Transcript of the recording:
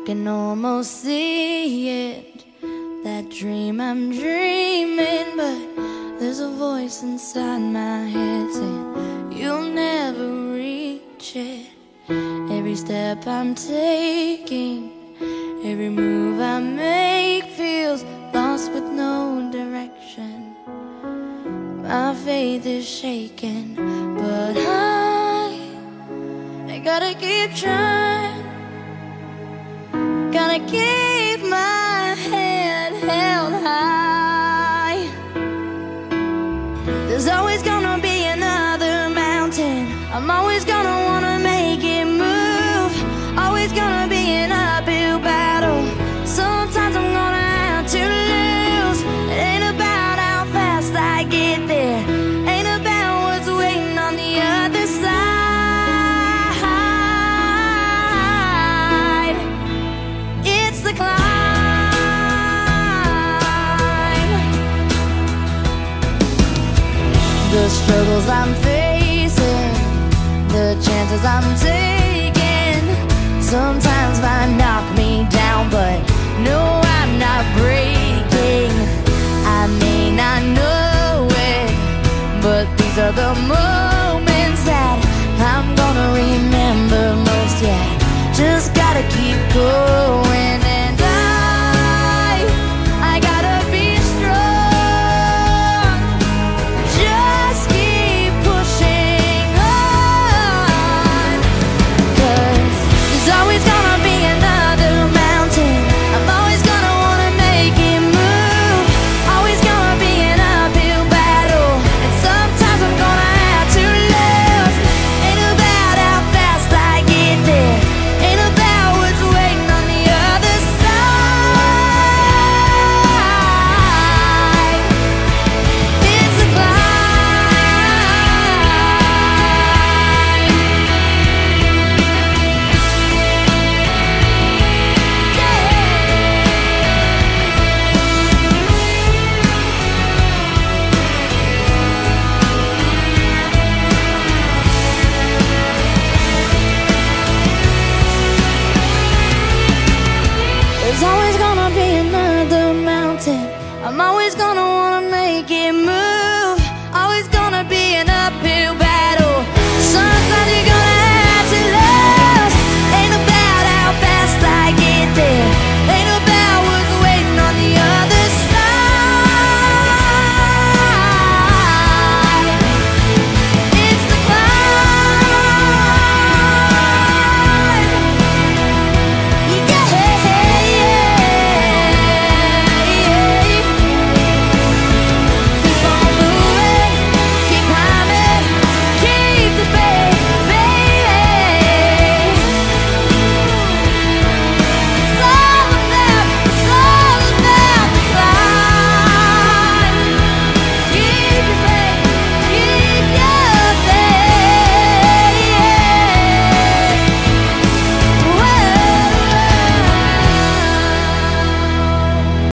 can almost see it, that dream I'm dreaming, but there's a voice inside my head saying you'll never reach it. Every step I'm taking, every move I make feels lost with no direction. My faith is shaking, but I gotta keep trying. Gotta keep my head held high. There's always gonna be another mountain. I'm always gonna wanna make it move. Always gonna be an uphill battle. Sometimes I'm gonna have to lose. It ain't about how fast I get there, ain't about what's waiting on the other side. It's the climb. The struggles I'm facing, the chances I'm taking, sometimes might knock me down, but no, I'm not breaking. I may not know it, but these are the moments that I'm gonna remember most. Yeah, just gotta keep going.